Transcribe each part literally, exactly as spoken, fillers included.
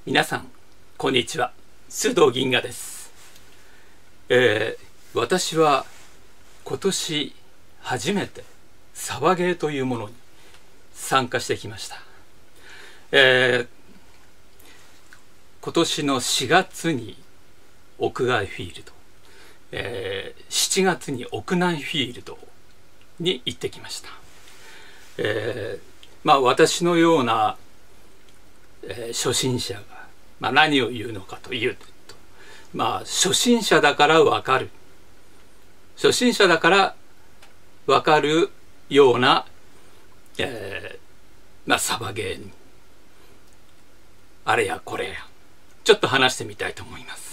皆さんこんにちは、須藤銀河です。えー、私は今年初めてサバゲーというものに参加してきました。えー、今年のしがつに屋外フィールド、えー、しちがつに屋内フィールドに行ってきました。えー、まあ私のような、えー、初心者が、まあ、何を言うのかというと、まあ初心者だから分かる初心者だから分かるような、えー、まあサバゲーにあれやこれやちょっと話してみたいと思います。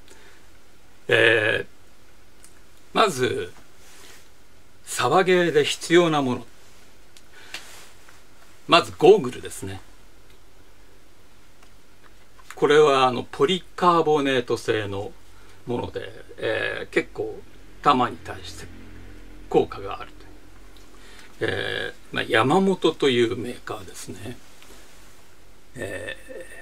えー、まずサバゲーで必要なもの、まずゴーグルですね。これはあのポリカーボネート製のもので、えー、結構弾に対して効果があるという、えーまあ、山本というメーカーですね。え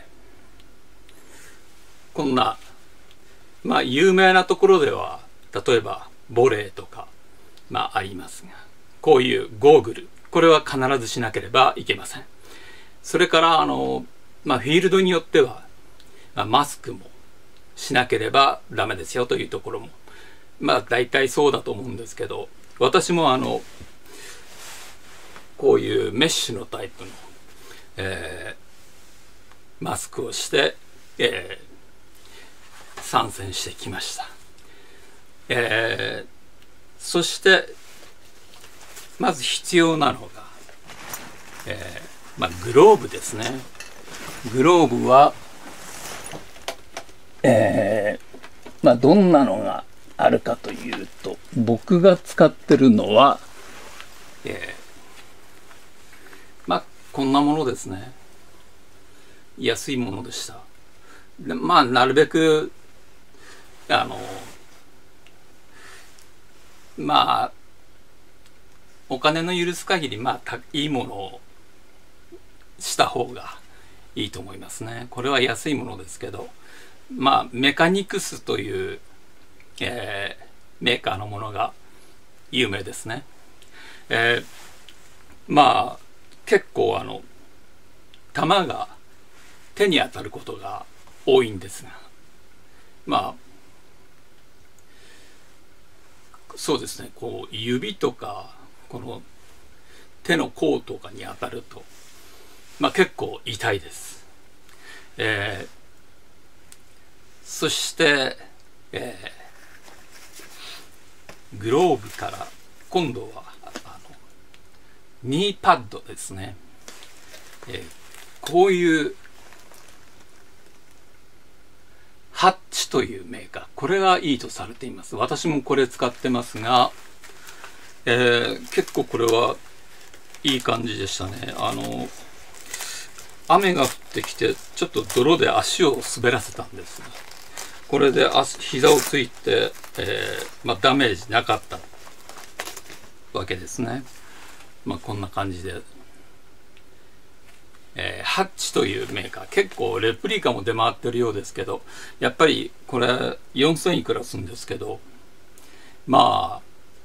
ー、こんなまあ有名なところでは例えばボレーとか、まあ、ありますが、こういうゴーグル、これは必ずしなければいけません。それからあの、まあ、フィールドによっては、まあ、マスクもしなければダメですよというところもまあ大体そうだと思うんですけど、私もあのこういうメッシュのタイプの、えー、マスクをして、えー、参戦してきました。えー、そしてまず必要なのが、えーまあ、グローブですね。グローブはえー、まあどんなのがあるかというと、僕が使ってるのは、えー、まあこんなものですね。安いものでした。でまあなるべくあのまあお金の許す限りまあいいものをした方がいいと思いますね。これは安いものですけど、まあメカニクスという、えー、メーカーのものが有名ですね。えー、まあ結構あの弾が手に当たることが多いんですが、まあそうですね、こう指とかこの手の甲とかに当たると、まあ結構痛いです。えーそして、えー、グローブから今度はあのニーパッドですね。えー、こういうハッチというメーカー、これがいいとされています。私もこれ使ってますが、えー、結構これはいい感じでしたね。あの雨が降ってきてちょっと泥で足を滑らせたんですが、これで足膝をついて、えーまあ、ダメージなかったわけですね。まあこんな感じで、えー、ハッチというメーカー、結構レプリカも出回ってるようですけど、やっぱりこれよんせんいくらするんですけど、まあ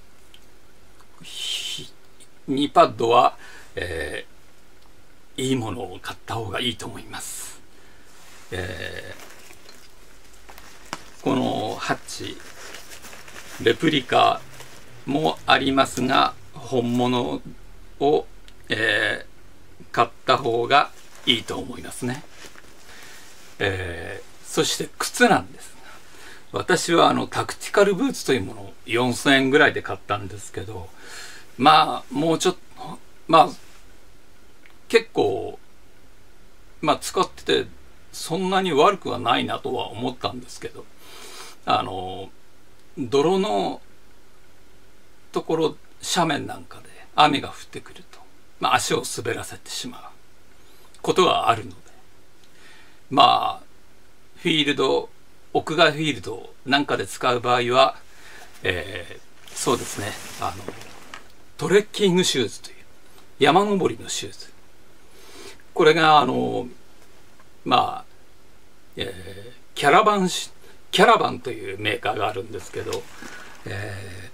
ニーパッドは、えー、いいものを買った方がいいと思います。えーこのハッチレプリカもありますが、本物を、えー、買った方がいいと思いますね。えー、そして靴なんですが、私はあのタクティカルブーツというものをよんせんえんぐらいで買ったんですけど、まあもうちょっとまあ結構まあ使っててそんなに悪くはないなとは思ったんですけど、あの泥のところ斜面なんかで雨が降ってくると、まあ、足を滑らせてしまうことがあるので、まあフィールド屋外フィールドなんかで使う場合は、えー、そうですね、あのトレッキングシューズという山登りのシューズ、これがあのまあえー、キャラバンキャラバンというメーカーがあるんですけど、え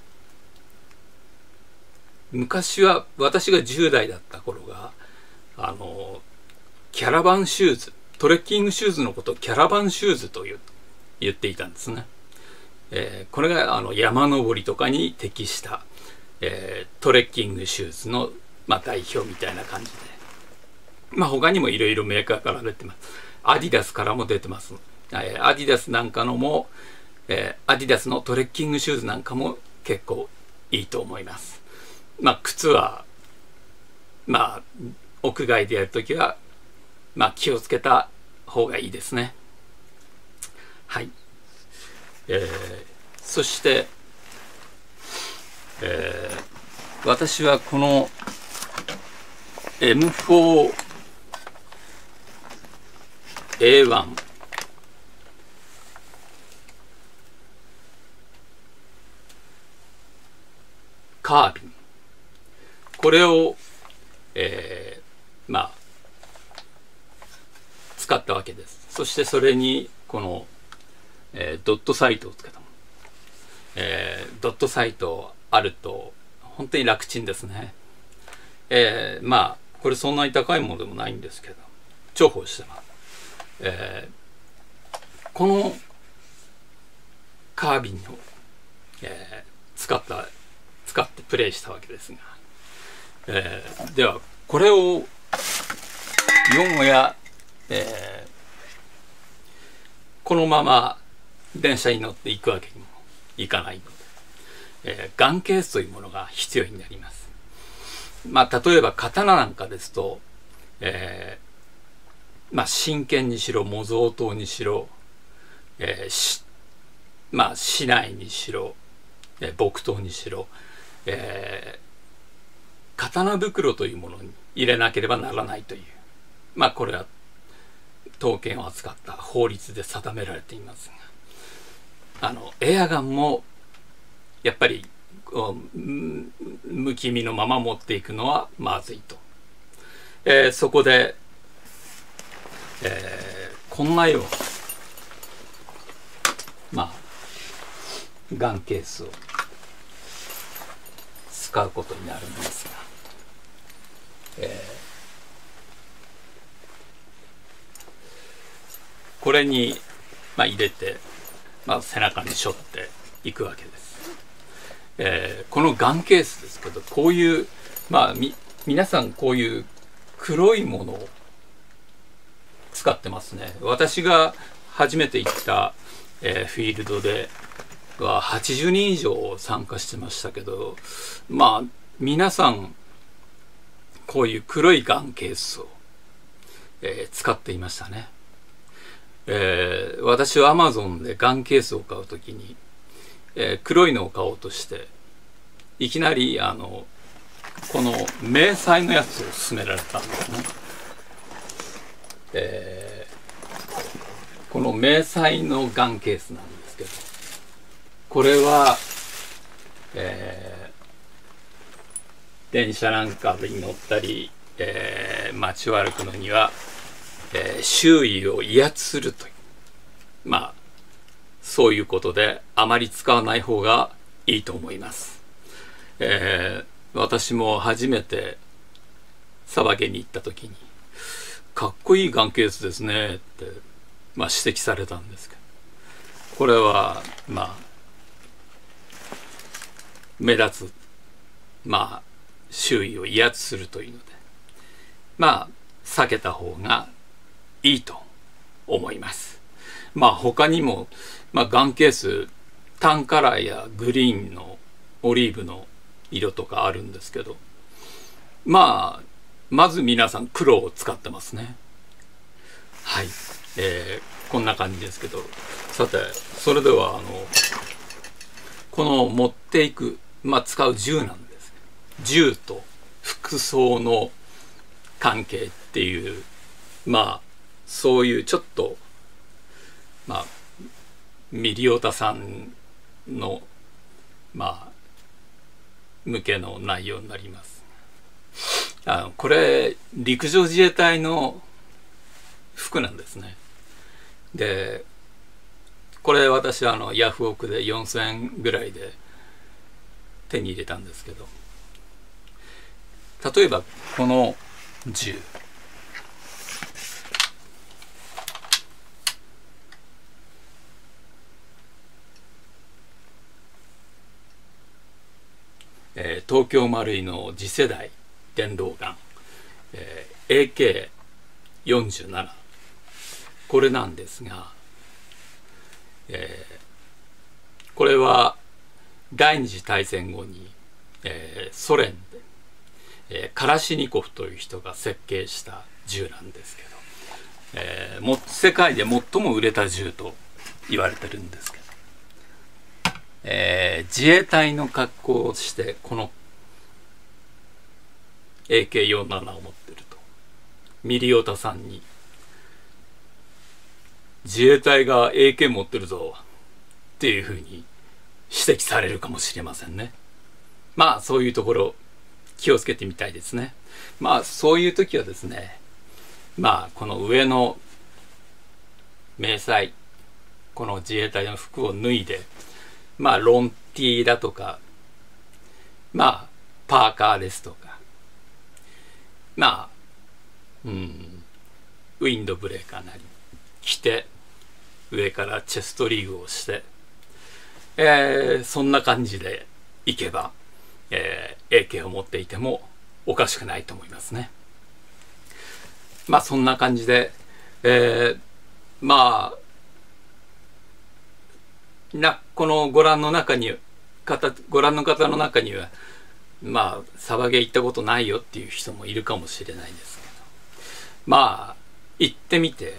ー、昔は私がじゅう代だった頃があのキャラバンシューズ、トレッキングシューズのことをキャラバンシューズと言う言っていたんですね。えー、これがあの山登りとかに適した、えー、トレッキングシューズの、まあ、代表みたいな感じで、まあ、他にもいろいろメーカーから出てます。アディダスからも出てます。えー、アディダスなんかのも、えー、アディダスのトレッキングシューズなんかも結構いいと思います。まあ、靴はまあ屋外でやるときは、まあ、気をつけた方がいいですね。はい。えー、そして、えー、私はこの エムフォーエーワン カービン、これを、えー、まあ使ったわけです。そしてそれにこの、えー、ドットサイトをつけたもの、えー、ドットサイトあると本当に楽ちんですね。えー、まあこれそんなに高いものでもないんですけど重宝してます。えー、このカービンを、えー、使った使ってプレイしたわけですが、えー、ではこれをよもや、えー、このまま電車に乗っていくわけにもいかないので、えー、ガンケースというものが必要になります。まあ例えば刀なんかですと、えー、まあ真剣にしろ模造刀にしろ、えー、しまあ竹刀にしろ、えー、木刀にしろ、えー、刀袋というものに入れなければならないという、まあこれは刀剣を扱った法律で定められていますが、あのエアガンもやっぱりむき身のまま持っていくのはまずいと、えー、そこで、えー、こんなようなまあガンケースを使うことになるんですが、えー、これに、まあ、入れて、まあ、背中に背負っていくわけです。えー、このガンケースですけど、こういうまあみ皆さんこういう黒いものを使ってますね。私が初めて行った、えー、フィールドでははちじゅうにん以上参加してましたけど、まあ皆さんこういう黒いガンケースを、えー、使っていましたね。えー、私はアマゾンでガンケースを買うときに、えー、黒いのを買おうとしていきなりあのこの迷彩のやつを勧められたんですね。えー、この迷彩のガンケースなんですけど、これは、えー、電車なんかに乗ったり、えー、街を歩くのには、えー、周囲を威圧するという、まあそういうことであまり使わない方がいいと思います。えー、私も初めてさばけに行った時にかっこいいガンケースですねって、まあ、指摘されたんですけど、これはまあ目立つ、まあ周囲を威圧するというので、まあ避けた方がいいと思います。まあ他にも、まあ、ガンケースタンカラーやグリーンのオリーブの色とかあるんですけど、まあまず皆さん黒を使ってますね。はい、えー、こんな感じですけど、さてそれではあのこの持っていく、まあ使う銃なんです。銃と服装の関係っていう、まあそういうちょっとまあミリオタさんのまあ向けの内容になります。あのこれ陸上自衛隊の服なんですね。 でこれ私はあのヤフオクでよんせんえんぐらいで手に入れたんですけど、例えばこの銃、えー、東京マルイの次世代電動ガン、えー、エーケーよんじゅうなな、 これなんですが、えー、これは第二次大戦後に、えー、ソ連で、えー、カラシニコフという人が設計した銃なんですけど、えー、も世界で最も売れた銃と言われてるんですけど、えー、自衛隊の格好をしてこの エーケーよんじゅうなな を持ってるとミリオタさんに自衛隊が エーケー 持ってるぞっていうふうに指摘されるかもしれませんね。まあそういうところ気をつけてみたいですね。まあそういう時はですね、まあこの上の迷彩、この自衛隊の服を脱いで、まあロンティーだとか、まあパーカーですとか、まあうんウィンドブレーカーなり着て、上からチェストリーグをして、えー、そんな感じでいけば、えー、エーケー を持っていてもおかしくないと思いますね。まあそんな感じで、えー、まあなこのご覧の中に方ご覧の方の中には、まあサバゲー行ったことないよっていう人もいるかもしれないですけど、まあ行ってみて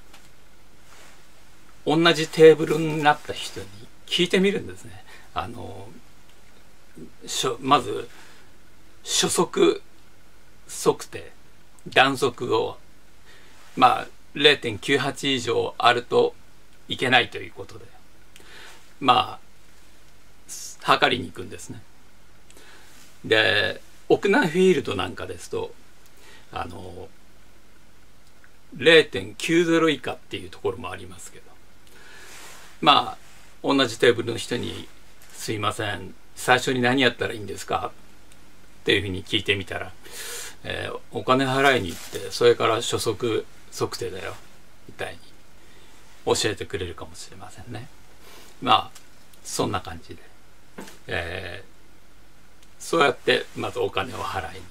同じテーブルになった人に聞いてみるんですね。あのしょまず初速測定、弾速をまあ れいてんきゅうはち 以上あるといけないということで、まあ測りに行くんですね。で屋内フィールドなんかですとあの れいてんきゅうぜろ 以下っていうところもありますけど、まあ同じテーブルの人に「すいません、最初に何やったらいいんですか?」っていうふうに聞いてみたら、えー、お金払いに行ってそれから初速測定だよみたいに教えてくれるかもしれませんね。まあそんな感じで、えー、そうやってまずお金を払いに行って、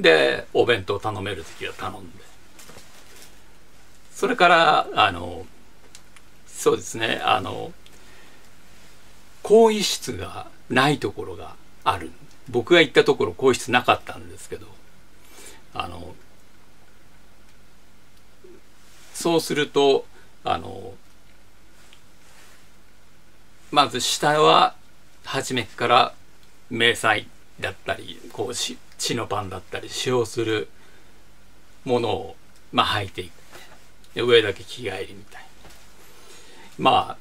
でお弁当頼める時は頼んで、それからあのそうですね、あの更衣室がないところがある。僕が行ったところ更衣室なかったんですけど、あのそうするとあのまず下は初めから迷彩だったりこうしチノパンだったり使用するものをまあ履いていって、上だけ着替えるみたいな。まあ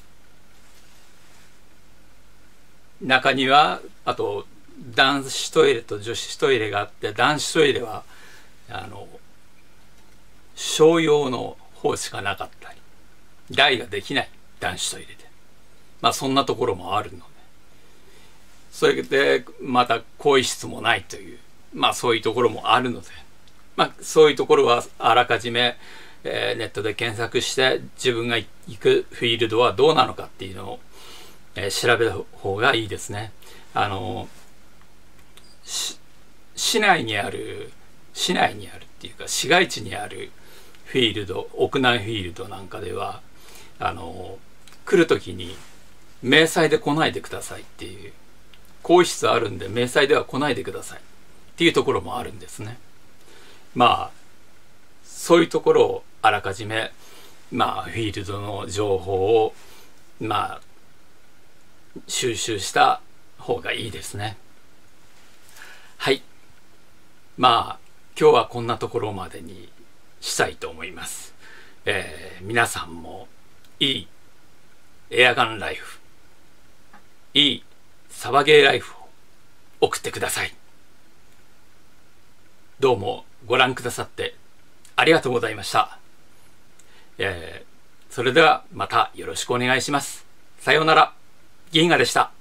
中にはあと男子トイレと女子トイレがあって、男子トイレはあの商用の方しかなかったり、台ができない男子トイレで、まあそんなところもあるので、それでまた更衣室もないという、まあそういうところもあるので、まあそういうところはあらかじめ、えー、ネットで検索して自分が行くフィールドはどうなのかっていうのを、えー、調べた方がいいですね。あの市内にある市内にあるっていうか市街地にあるフィールド、屋内フィールドなんかではあの来る時に迷彩で来ないでくださいっていう、更衣室あるんで迷彩では来ないでくださいっていうところもあるんですね。まあそういうところをあらかじめまあフィールドの情報をまあ収集した方がいいですね。はい、まあ今日はこんなところまでにしたいと思います。えー、皆さんもいいエアガンライフ、いいサバゲーライフを送ってください。どうもご覧くださってありがとうございました。 えー、それではまたよろしくお願いします。さようなら。銀河でした。